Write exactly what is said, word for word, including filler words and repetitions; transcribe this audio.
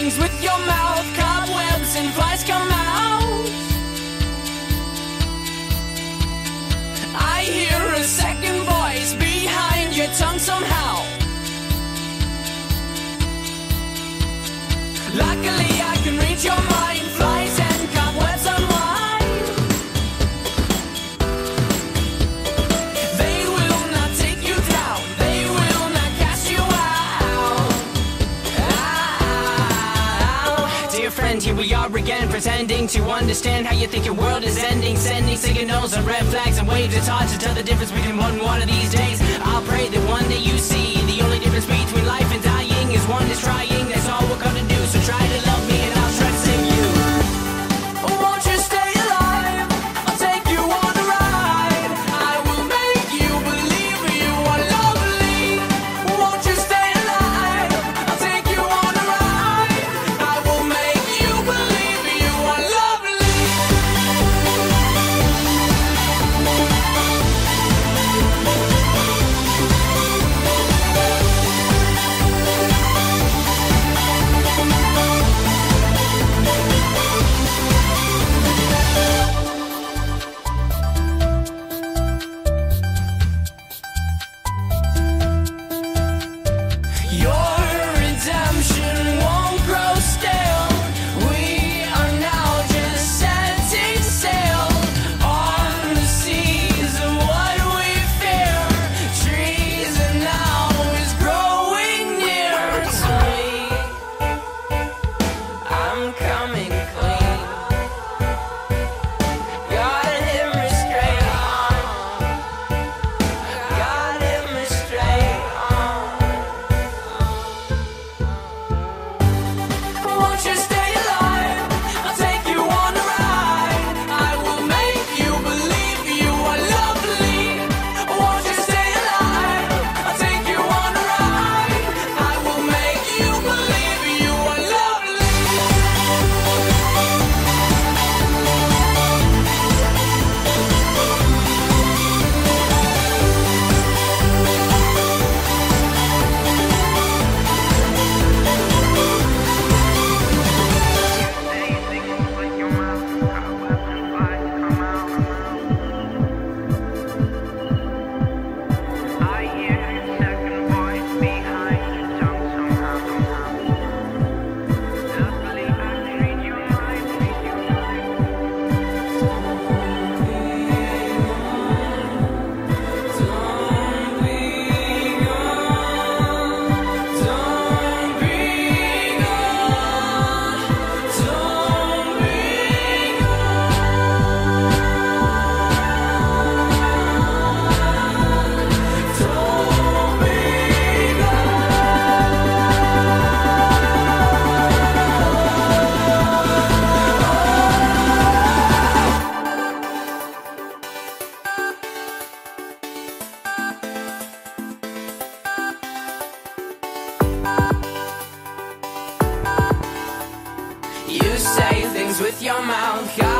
things with your mouth. Cobwebs and flies come out. I hear a second voice behind your tongue somehow. Luckily I can read your mind. Flies and cobwebs unwind. They will not take you down. They will not cast you out. Ow. Dear friend, here we are again, pretending to understand how you think your world is ending. Sending signals and red flags and waves. It's hard to tell the difference between one and one of these days. I'll pray that one day you see the only difference between life and dying is one is trying. That's all we're gonna do. So try to love me and I'll try to save you. Won't you stay alive? I'll take you on a ride. I will make you believe you are lovely. Won't you stay alive? I'll take you on a ride. I will make you believe you are lovely. Your redemption won't grow stale. We are now just setting sail on the seas of what we fear. Trees and now is growing near to me. I'm coming clean. Gotta hit me straight on. Gotta hit me straight on. Won't you stay alive? I'll take you on a ride. I will make you believe you are lovely. Won't you stay alive? I'll take you on a ride. I will make you believe you are lovely. You say things with your mouth.